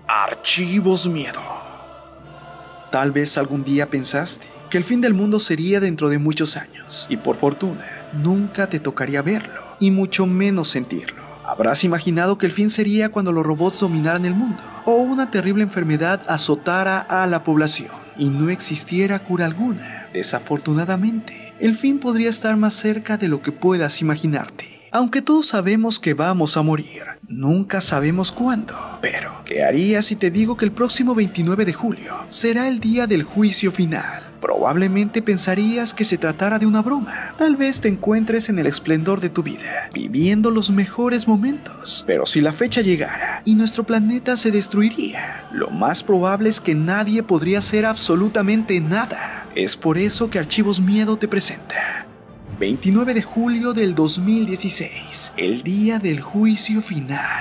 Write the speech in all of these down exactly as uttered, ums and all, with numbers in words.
Archivos Miedo. Tal vez algún día pensaste que el fin del mundo sería dentro de muchos años, y por fortuna, nunca te tocaría verlo, y mucho menos sentirlo. Habrás imaginado que el fin sería cuando los robots dominaran el mundo, o una terrible enfermedad azotara a la población, y no existiera cura alguna. Desafortunadamente, el fin podría estar más cerca de lo que puedas imaginarte. Aunque todos sabemos que vamos a morir, nunca sabemos cuándo. Pero, ¿qué harías si te digo que el próximo veintinueve de julio será el día del juicio final? Probablemente pensarías que se tratara de una broma. Tal vez te encuentres en el esplendor de tu vida, viviendo los mejores momentos. Pero si la fecha llegara y nuestro planeta se destruiría, lo más probable es que nadie podría hacer absolutamente nada. Es por eso que Archivos Miedo te presenta veintinueve de julio del dos mil dieciséis, el día del juicio final.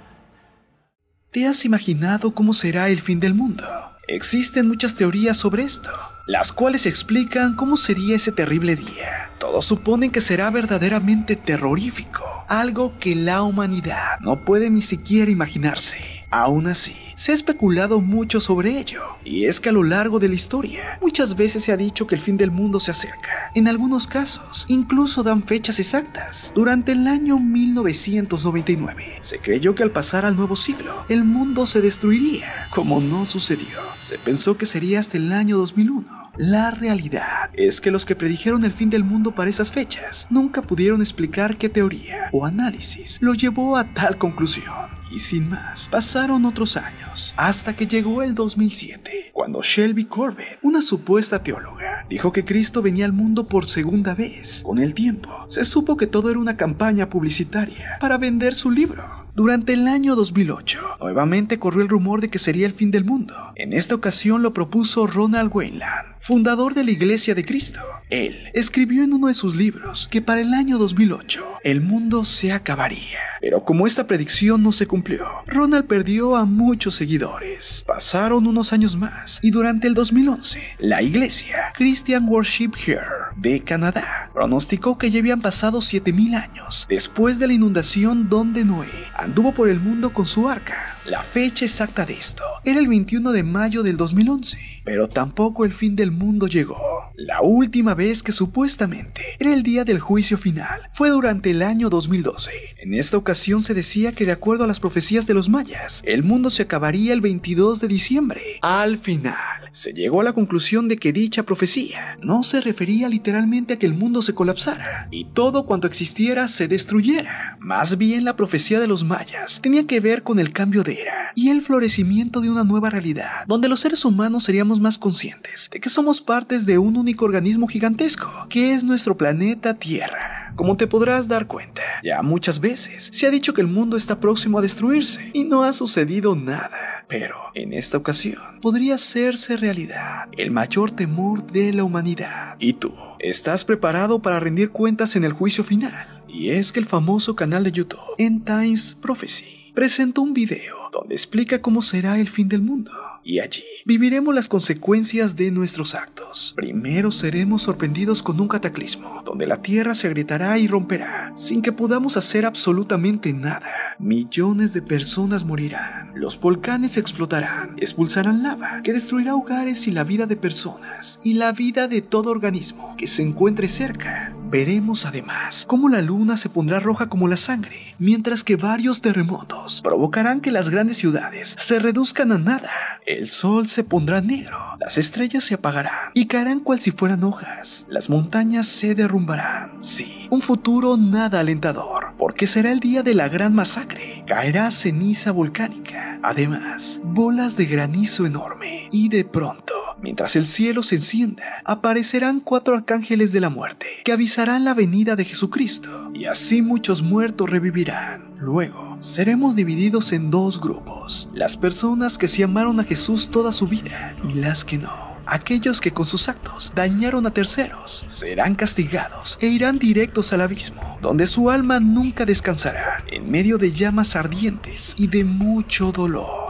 ¿Te has imaginado cómo será el fin del mundo? Existen muchas teorías sobre esto, las cuales explican cómo sería ese terrible día. Todos suponen que será verdaderamente terrorífico, algo que la humanidad no puede ni siquiera imaginarse. Aún así, se ha especulado mucho sobre ello, y es que a lo largo de la historia, muchas veces se ha dicho que el fin del mundo se acerca. En algunos casos, incluso dan fechas exactas. Durante el año mil novecientos noventa y nueve, se creyó que al pasar al nuevo siglo, el mundo se destruiría. Como no sucedió, se pensó que sería hasta el año dos mil uno. La realidad es que los que predijeron el fin del mundo para esas fechas nunca pudieron explicar qué teoría o análisis lo llevó a tal conclusión. Y sin más, pasaron otros años, hasta que llegó el dos mil siete, cuando Shelby Corbett, una supuesta teóloga, dijo que Cristo venía al mundo por segunda vez. Con el tiempo, se supo que todo era una campaña publicitaria para vender su libro. Durante el año dos mil ocho, nuevamente corrió el rumor de que sería el fin del mundo. En esta ocasión lo propuso Ronald Wayland, fundador de la Iglesia de Cristo. Él escribió en uno de sus libros que para el año dos mil ocho el mundo se acabaría. Pero como esta predicción no se cumplió, Ronald perdió a muchos seguidores. Pasaron unos años más y durante el dos mil once, la Iglesia Christian Worship Here de Canadá pronosticó que ya habían pasado siete mil años después de la inundación donde Noé anduvo por el mundo con su arca. La fecha exacta de esto era el veintiuno de mayo del dos mil once, pero tampoco el fin del mundo llegó. La última vez que supuestamente era el día del juicio final fue durante el año dos mil doce. En esta ocasión se decía que de acuerdo a las profecías de los mayas, el mundo se acabaría el veintidós de diciembre. Al final, se llegó a la conclusión de que dicha profecía no se refería literalmente a que el mundo se colapsara y todo cuanto existiera se destruyera. Más bien la profecía de los mayas tenía que ver con el cambio de era y el florecimiento de una nueva realidad, donde los seres humanos seríamos más conscientes de que somos partes de un único organismo gigantesco, que es nuestro planeta Tierra. Como te podrás dar cuenta, ya muchas veces se ha dicho que el mundo está próximo a destruirse y no ha sucedido nada. Pero en esta ocasión podría hacerse realidad el mayor temor de la humanidad. ¿Y tú? ¿Estás preparado para rendir cuentas en el juicio final? Y es que el famoso canal de YouTube End Times Prophecy presentó un video donde explica cómo será el fin del mundo. Y allí viviremos las consecuencias de nuestros actos. Primero seremos sorprendidos con un cataclismo, donde la tierra se agrietará y romperá, sin que podamos hacer absolutamente nada. Millones de personas morirán, los volcanes explotarán, expulsarán lava, que destruirá hogares y la vida de personas, y la vida de todo organismo que se encuentre cerca. Veremos además cómo la luna se pondrá roja como la sangre, mientras que varios terremotos provocarán que las grandes ciudades se reduzcan a nada. El sol se pondrá negro, las estrellas se apagarán y caerán cual si fueran hojas. Las montañas se derrumbarán. Sí, un futuro nada alentador, porque será el día de la gran masacre. Caerá ceniza volcánica, además, bolas de granizo enorme. Y de pronto, mientras el cielo se encienda, aparecerán cuatro arcángeles de la muerte que avisarán la venida de Jesucristo, y así muchos muertos revivirán. Luego, seremos divididos en dos grupos: las personas que se amaron a Jesús toda su vida y las que no. Aquellos que con sus actos dañaron a terceros serán castigados e irán directos al abismo, donde su alma nunca descansará, en medio de llamas ardientes y de mucho dolor.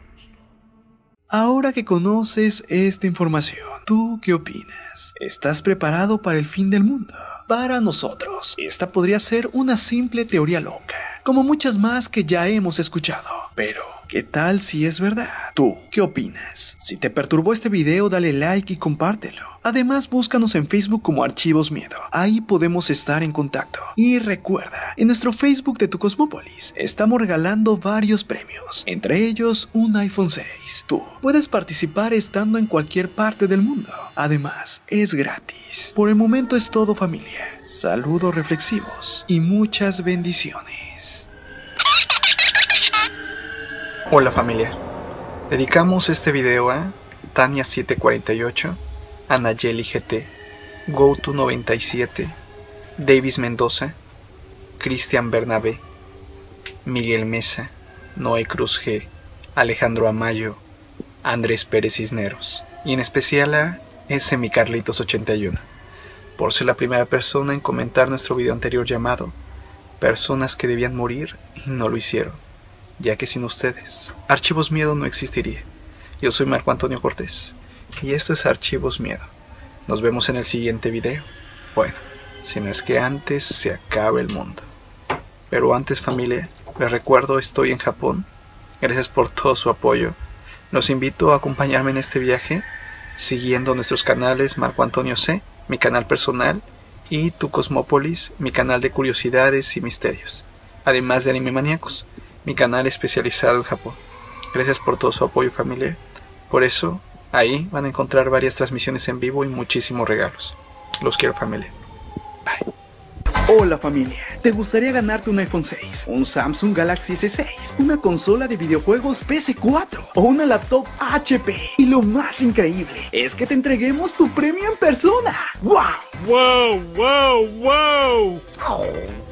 Ahora que conoces esta información, ¿tú qué opinas? ¿Estás preparado para el fin del mundo? Para nosotros, esta podría ser una simple teoría loca, como muchas más que ya hemos escuchado. Pero, ¿Qué tal si es verdad? ¿Tú qué opinas? Si te perturbó este video, dale like y compártelo. Además, búscanos en Facebook como Archivos Miedo. Ahí podemos estar en contacto. Y recuerda, en nuestro Facebook de Tu Cosmópolis estamos regalando varios premios, entre ellos un iPhone seis. Tú puedes participar estando en cualquier parte del mundo. Además, es gratis. Por el momento es todo, familia. Saludos reflexivos y muchas bendiciones. Hola, familia. Dedicamos este video a Tania siete cuarenta y ocho, Anayeli G T, GoTo noventa y siete, Davis Mendoza, Cristian Bernabé, Miguel Mesa, Noé Cruz G, Alejandro Amayo, Andrés Pérez Cisneros y en especial a S Mi Carlitos ochenta y uno, por ser la primera persona en comentar nuestro video anterior llamado Personas que debían morir y no lo hicieron, ya que sin ustedes Archivos Miedo no existiría. Yo soy Marco Antonio Cortés y esto es Archivos Miedo. Nos vemos en el siguiente video. Bueno, si no es que antes se acabe el mundo. Pero antes, familia, les recuerdo, estoy en Japón. Gracias por todo su apoyo. Los invito a acompañarme en este viaje siguiendo nuestros canales Marco Antonio C, mi canal personal, y Tu Cosmópolis, mi canal de curiosidades y misterios, además de Anime Maníacos, mi canal especializado en Japón. Gracias por todo su apoyo, familia. Por eso, ahí van a encontrar varias transmisiones en vivo y muchísimos regalos. Los quiero, familia. Bye. Hola, familia. ¿Te gustaría ganarte un iPhone seis, un Samsung Galaxy S seis, una consola de videojuegos P S cuatro o una laptop H P? Y lo más increíble es que te entreguemos tu premio en persona. ¡Wow! ¡Wow, wow, wow!